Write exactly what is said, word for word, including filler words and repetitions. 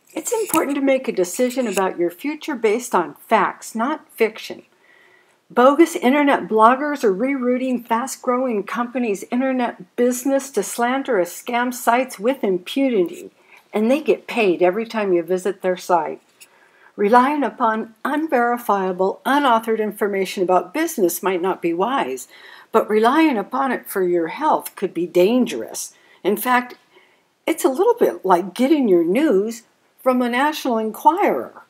It's important to make a decision about your future based on facts, not fiction. Bogus internet bloggers are rerouting fast-growing companies' internet business to slanderous scam sites with impunity, and they get paid every time you visit their site. Relying upon unverifiable, unauthored information about business might not be wise, but relying upon it for your health could be dangerous. In fact, it's a little bit like getting your news from a National Enquirer.